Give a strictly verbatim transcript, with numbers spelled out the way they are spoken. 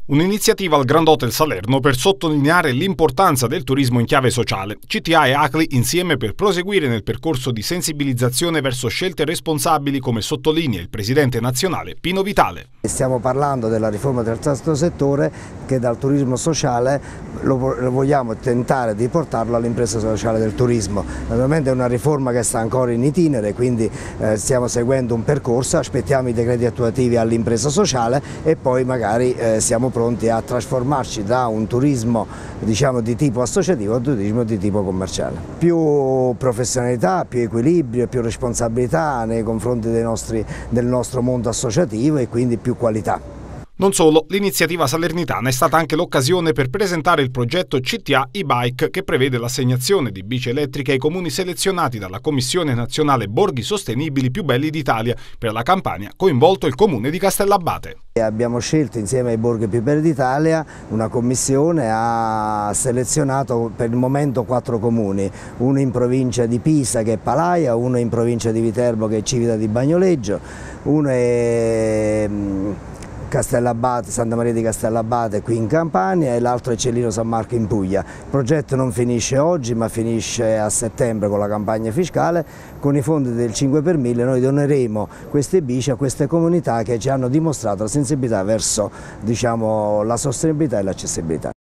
Un'iniziativa al Grand Hotel Salerno per sottolineare l'importanza del turismo in chiave sociale. C T A e A C L I insieme per proseguire nel percorso di sensibilizzazione verso scelte responsabili, come sottolinea il presidente nazionale Pino Vitale. Stiamo parlando della riforma del terzo settore che dal turismo sociale lo vogliamo tentare di portarlo all'impresa sociale del turismo. Naturalmente è una riforma che sta ancora in itinere, quindi eh, stiamo seguendo un percorso, aspettiamo i decreti attuativi all'impresa sociale e poi magari eh, siamo pronti a trasformarci da un turismo, diciamo, di tipo associativo a un turismo di tipo commerciale. Più professionalità, più equilibrio, più responsabilità nei confronti dei nostri, del nostro mondo associativo e quindi più qualità. Non solo, l'iniziativa salernitana è stata anche l'occasione per presentare il progetto C T A e-Bike, che prevede l'assegnazione di bici elettriche ai comuni selezionati dalla Commissione Nazionale Borghi Sostenibili più belli d'Italia. Per la campagna coinvolto il comune di Castellabate. Abbiamo scelto insieme ai borghi più belli d'Italia, una commissione ha selezionato per il momento quattro comuni, uno in provincia di Pisa che è Palaia, uno in provincia di Viterbo che è Civita di Bagnoleggio, uno è Castellabate, Santa Maria di Castellabate qui in Campania e l'altro è Cellino San Marco in Puglia. Il progetto non finisce oggi ma finisce a settembre con la campagna fiscale. Con i fondi del cinque per mille noi doneremo queste bici a queste comunità che ci hanno dimostrato la sensibilità verso, diciamo, la sostenibilità e l'accessibilità.